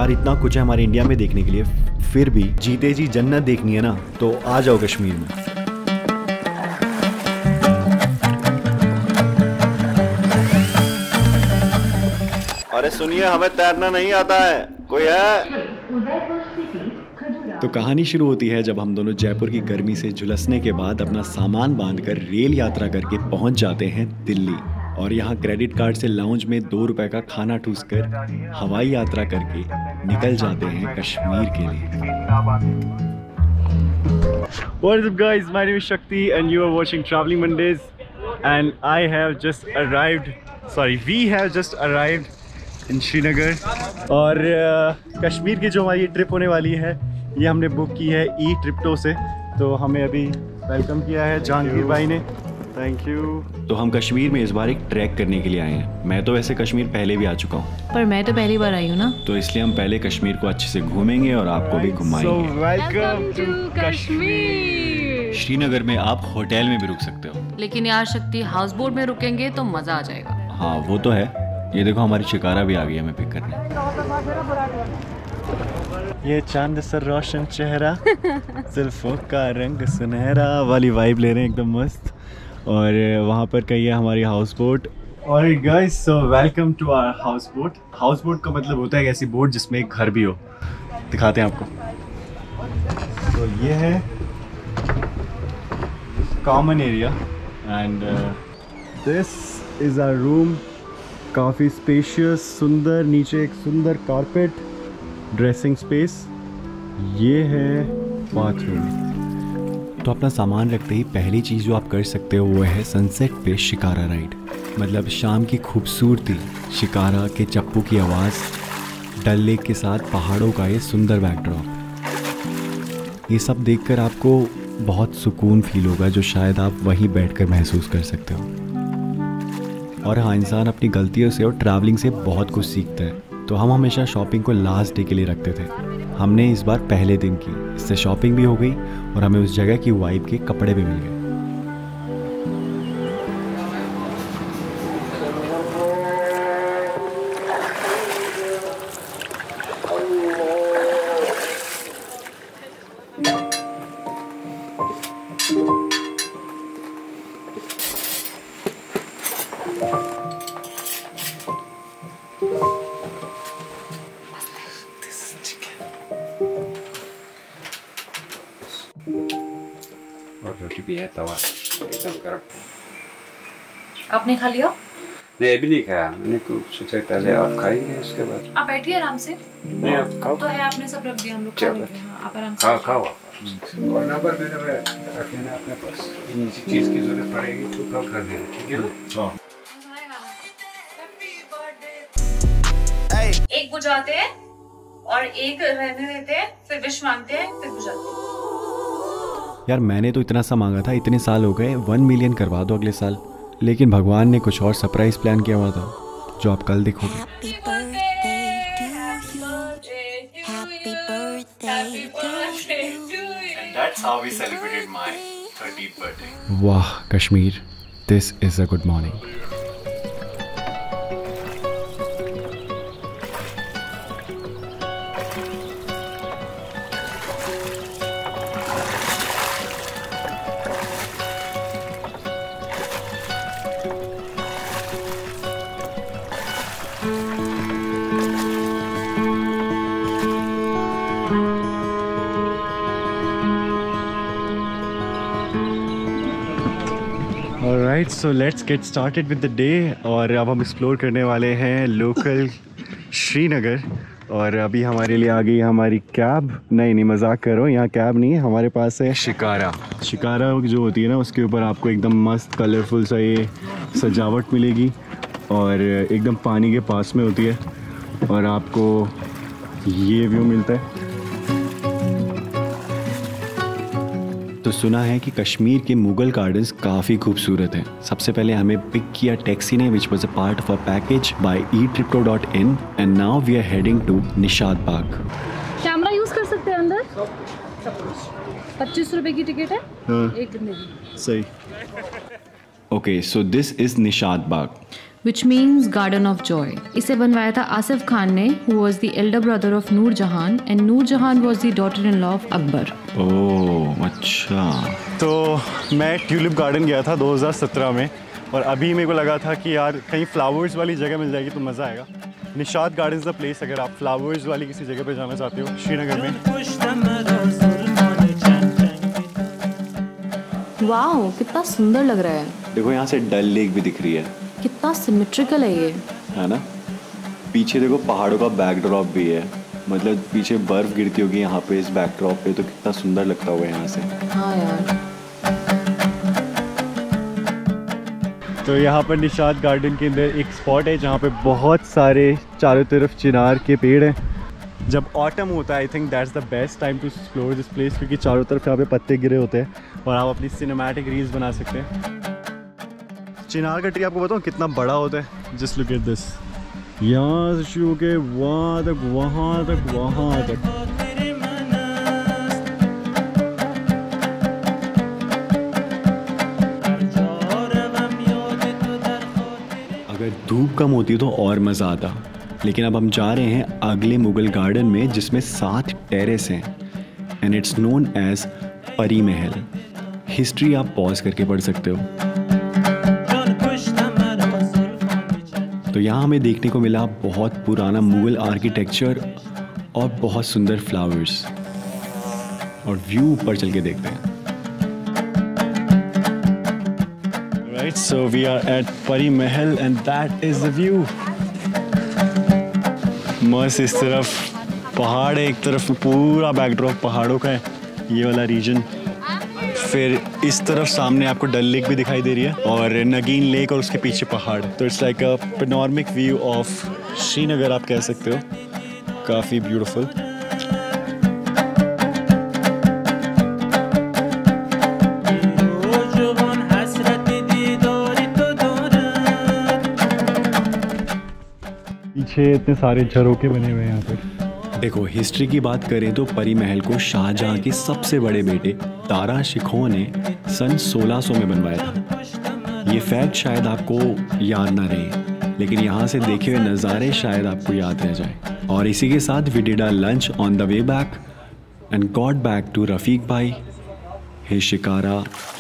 यार इतना कुछ है हमारे इंडिया में देखने के लिए, फिर भी जीते जी जन्नत देखनी है ना, तो आ जाओ कश्मीर में। अरे सुनिए, हमें तैरना नहीं आता है, कोई है? तो कहानी शुरू होती है जब हम दोनों जयपुर की गर्मी से झुलसने के बाद अपना सामान बांधकर रेल यात्रा करके पहुंच जाते हैं दिल्ली, और यहाँ क्रेडिट कार्ड से लाउंज में 2 रुपए का खाना ठूसकर हवाई यात्रा करके निकल जाते हैं कश्मीर के लिए। What up guys, my name is Shakti and you are watching Traveling Mondays and I have just arrived, we have just arrived in Srinagar। और कश्मीर की जो हमारी ट्रिप होने वाली है ये हमने बुक की है ई-ट्रिप्टो से, तो हमें अभी वेलकम किया है जहांगीर भाई ने, थैंक यू। तो हम कश्मीर में इस बार एक ट्रैक करने के लिए आए हैं। मैं तो वैसे कश्मीर पहले भी आ चुका हूँ, पर मैं तो पहली बार आई हूँ ना, तो इसलिए हम पहले कश्मीर को अच्छे से घूमेंगे और आपको भी घुमाएंगे। Welcome to Kashmir. श्रीनगर में आप होटल में भी रुक सकते हो, लेकिन यार शक्ति हाउस बोट में रुकेंगे तो मजा आ जाएगा। हाँ वो तो है। ये देखो हमारी शिकारा भी आ गई हमें पिक करने। ये चांद सा रोशन चेहरा, जुल्फों का रंग सुनहरा वाली वाइब ले रहे हैं एकदम मस्त। और वहाँ पर कही है हमारी हाउस बोट। और guys so welcome to our house boat. House boat का मतलब होता है एक ऐसी बोट जिसमें एक घर भी हो। दिखाते हैं आपको। तो ये है common area and this is our room. काफ़ी स्पेशियस, सुंदर, नीचे एक सुंदर कारपेट, ड्रेसिंग स्पेस। ये है बाथरूम। तो अपना सामान रखते ही पहली चीज़ जो आप कर सकते हो वो है सनसेट पे शिकारा राइड। मतलब शाम की खूबसूरती, शिकारा के चप्पू की आवाज़, डल लेक के साथ पहाड़ों का ये सुंदर बैकड्रॉप, ये सब देखकर आपको बहुत सुकून फील होगा जो शायद आप वहीं बैठकर महसूस कर सकते हो। और हाँ, इंसान अपनी गलतियों से और ट्रैवलिंग से बहुत कुछ सीखता है। तो हम हमेशा शॉपिंग को लास्ट डे के लिए रखते थे, हमने इस बार पहले दिन की, इससे शॉपिंग भी हो गई और हमें उस जगह की वाइब के कपड़े भी मिल गए। और रोटी भी है, तवा एकदम गर्म। आपने खा लिया? नहीं अभी नहीं खाया, मैंने कुछ सोचा पहले आप खाएंगे उसके बाद। आप बैठिए आराम से। नहीं आप खाओ तो है, आपने सब रख दिया, हम लोग खा लेंगे। हाँ, आप आराम से खाओ और नंबर मेरे रख लेना अपने पास, किसी चीज़ की जरूरत पड़ेगी तो कॉल कर देना, ठीक है ना? एक बुझाते हैं और एक रहने देते हैं, फिर विश मांगते हैं, फिर बुझाते हैं। यार मैंने तो इतना सा मांगा था, इतने साल हो गए, 1 मिलियन करवा दो अगले साल। लेकिन भगवान ने कुछ और सरप्राइज प्लान किया हुआ था जो आप कल देखोगे। वाह Kashmir, this is a good morning. Alright, so let's get started with the day। और अब हम एक्सप्लोर करने वाले हैं लोकल श्रीनगर। और अभी हमारे लिए आ गई हमारी कैब। नहीं मजाक करो, यहाँ कैब नहीं है, हमारे पास है शिकारा। शिकारा जो होती है ना, उसके ऊपर आपको एकदम मस्त कलरफुल सा ये सजावट मिलेगी और एकदम पानी के पास में होती है और आपको ये व्यू मिलता है। तो सुना है कि कश्मीर के मुगल गार्डन्स काफ़ी खूबसूरत हैं। सबसे पहले हमें पिक किया टैक्सी ने, which was a part of a package by eTripto.in and now we are heading to Nishat Bagh. Camera use कर सकते हैं अंदर? 25 रुपए की टिकट है। हाँ। एक दिन की। सही। Okay, so this is Nishat Bagh. which means Garden of Joy. इसे बनवाया था आसिफ खान ने, who was the elder brother of Noor Jahan, and Noor Jahan was the daughter-in-law of Akbar. ओह अच्छा। तो मैं ट्यूलिप गार्डन गया था 2017 में, और अभी मेरे को लगा था कि यार कहीं फ्लावर्स वाली जगह मिल जाएगी तो मज़ा आएगा। Nishat garden is the place अगर आप फ्लावर्स वाली किसी जगह पे जाना चाहते हो श्रीनगर में। वाओ, कितना सुंदर लग रहा है। देखो यहाँ से डल लेक भी दिख रही है, कितना सिमेट्रिकल है ये, है ना। पीछे देखो पहाड़ों का बैकड्रॉप भी है, मतलब पीछे बर्फ गिरती होगी यहाँ पे इस बैकड्रॉप पे, तो कितना सुंदर लगता होगा यहाँ से। हाँ यार। तो यहाँ पर निशात गार्डन के अंदर एक स्पॉट है जहाँ पे बहुत सारे चारों तरफ चिनार के पेड़ हैं। जब ऑटम होता है I think that's the best time to explore this place, क्योंकि चारों तरफ यहाँ पे पत्ते गिरे होते हैं और आप अपनी सिनेमैटिक रील्स बना सकते हैं। चिनार का ट्री आपको बताऊँ कितना बड़ा होता है, जस्ट लुक एट दिस। यहाँ से शुरू होके वहाँ तक, वहाँ तक, वहाँ तक। अगर धूप कम होती तो और मज़ा आता, लेकिन अब हम जा रहे हैं अगले मुगल गार्डन में जिसमें 7 टेरेस हैं एंड इट्स नोन एज परी महल। हिस्ट्री आप पॉज करके पढ़ सकते हो। तो यहाँ हमें देखने को मिला बहुत पुराना मुगल आर्किटेक्चर और बहुत सुंदर फ्लावर्स, और व्यू ऊपर चल के देखते हैं। Right, so we are at Pari Mahal and that is the view. मस्त, इस तरफ पहाड़ है, एक तरफ पूरा बैकड्रॉप पहाड़ों का है ये वाला रीजन। फिर इस तरफ सामने आपको डल लेक भी दिखाई दे रही है और नगीन लेक, और उसके पीछे पहाड़। तो it's like a panoramic view of Srinagar आप कह सकते हो, काफ़ी ब्यूटीफुल। पीछे इतने सारे झरोखे बने हुए हैं यहाँ पर। देखो, हिस्ट्री की बात करें तो परी महल को शाहजहां के सबसे बड़े बेटे दारा शिकोह ने सन 1600 में बनवाया था। ये फैक्ट शायद आपको याद ना रहे, लेकिन यहाँ से देखे हुए नज़ारे शायद आपको याद रह जाए। और इसी के साथ we did a lunch on the way back and got back to Rafiq bhai, his shikara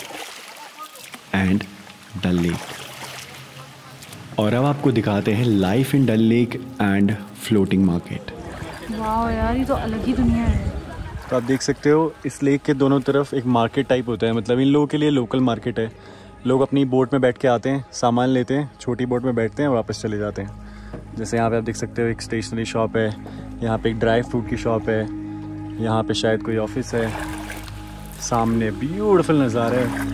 and Dal Lake. और अब आपको दिखाते हैं life in Dal Lake and floating market. वाह यार, ये तो अलग ही दुनिया है। तो आप देख सकते हो इस लेक के दोनों तरफ एक मार्केट टाइप होता है, मतलब इन लोगों के लिए लोकल मार्केट है। लोग अपनी बोट में बैठ के आते हैं, सामान लेते हैं, छोटी बोट में बैठते हैं और वापस चले जाते हैं। जैसे यहाँ पे आप देख सकते हो एक स्टेशनरी शॉप है, यहाँ पे एक ड्राई फ्रूट की शॉप है, यहाँ पे शायद कोई ऑफिस है। सामने ब्यूटीफुल नज़ारा है,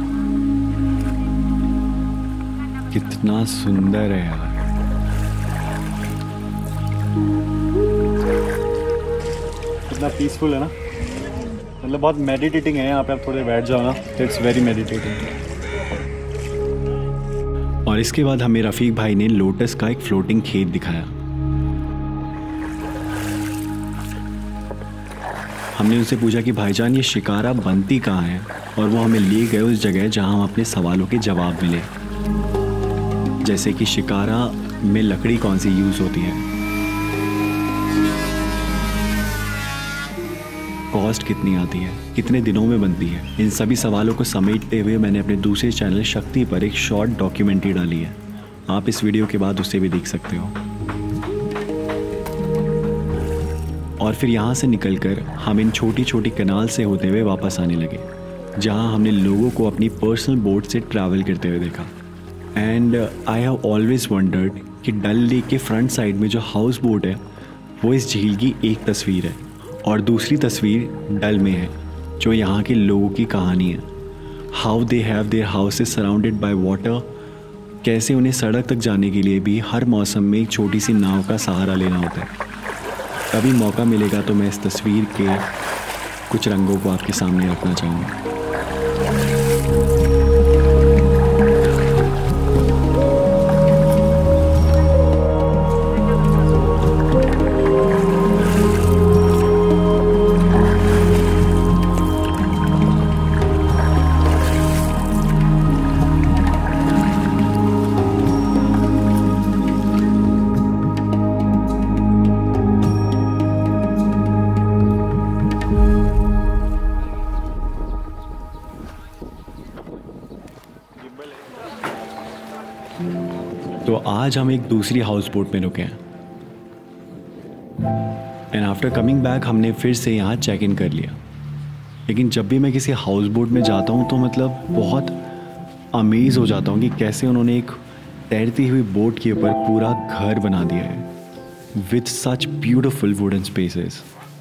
कितना सुंदर है यार। कितना पीसफुल है ना, मतलब बहुत मेडिटेटिंग है यहाँ पे। आप थोड़े बैठ जाओ ना, इट्स वेरी मेडिटेटिंग। और इसके बाद हमें रफ़ीक भाई ने लोटस का एक फ्लोटिंग खेत दिखाया। हमने उनसे पूछा कि भाईजान ये शिकारा बनती कहाँ है, और वो हमें ले गए उस जगह जहाँ हम अपने सवालों के जवाब मिले, जैसे कि शिकारा में लकड़ी कौन सी यूज़ होती है, कॉस्ट कितनी आती है, कितने दिनों में बनती है। इन सभी सवालों को समेटते हुए मैंने अपने दूसरे चैनल शक्ति पर एक शॉर्ट डॉक्यूमेंट्री डाली है। आप इस वीडियो के बाद उसे भी देख सकते हो। और फिर यहाँ से निकलकर हम इन छोटी छोटी कैनाल से होते हुए वापस आने लगे, जहाँ हमने लोगों को अपनी पर्सनल बोट से ट्रैवल करते हुए देखा। And I have always wondered कि डल लेक के फ्रंट साइड में जो हाउस बोट है वो इस झील की एक तस्वीर है, और दूसरी तस्वीर डल में है जो यहाँ के लोगों की कहानी है। How they have their houses surrounded by water, कैसे उन्हें सड़क तक जाने के लिए भी हर मौसम में एक छोटी सी नाव का सहारा लेना होता है। कभी मौका मिलेगा तो मैं इस तस्वीर के कुछ रंगों को आपके सामने रखना चाहूँगा। तो आज हम एक दूसरी हाउस बोट में रुके हैं एंड आफ्टर कमिंग बैक हमने फिर से यहाँ चेक इन कर लिया। लेकिन जब भी मैं किसी हाउस बोट में जाता हूँ तो मतलब बहुत अमेज़ हो जाता हूँ कि कैसे उन्होंने एक तैरती हुई बोट के ऊपर पूरा घर बना दिया है with such beautiful wooden spaces.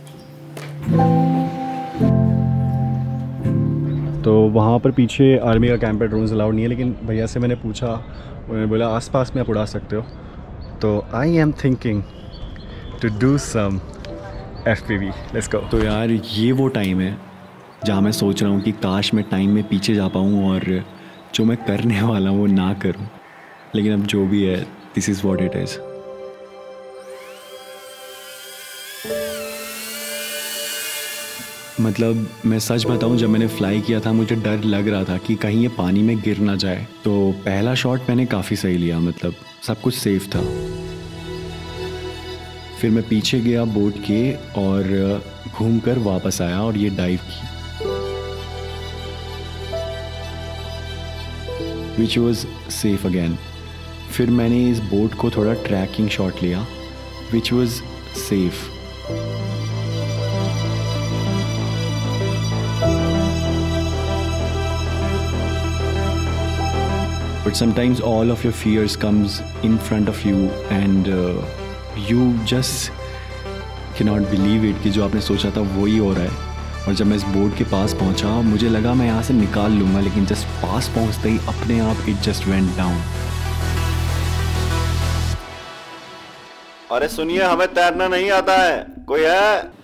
तो वहाँ पर पीछे आर्मी का कैंप है, ड्रोन्स अलाउड नहीं है, लेकिन भैया से मैंने पूछा, उन्होंने बोला आसपास में आप उड़ा सकते हो। तो I am thinking to do some FPV, let's go. तो यार ये वो टाइम है जहाँ मैं सोच रहा हूँ कि काश मैं टाइम में पीछे जा पाऊँ और जो मैं करने वाला हूँ वो ना करूँ, लेकिन अब जो भी है this is what it is. मतलब मैं सच बताऊं, जब मैंने फ्लाई किया था मुझे डर लग रहा था कि कहीं ये पानी में गिर ना जाए। तो पहला शॉट मैंने काफ़ी सही लिया, मतलब सब कुछ सेफ था। फिर मैं पीछे गया बोट के और घूमकर वापस आया और ये डाइव की, विच वॉज सेफ अगेन। फिर मैंने इस बोट को थोड़ा ट्रैकिंग शॉट लिया, which was safe. But sometimes all of your fears comes in front of you and you just cannot believe it कि जो आपने सोचा था वही हो रहा है। और जब मैं इस बोर्ड के पास पहुंचा मुझे लगा मैं यहाँ से निकाल लूँगा, लेकिन जस्ट पास पहुँचते ही अपने आप it just went down। अरे सुनिए, हमें तैरना नहीं आता है, कोई है?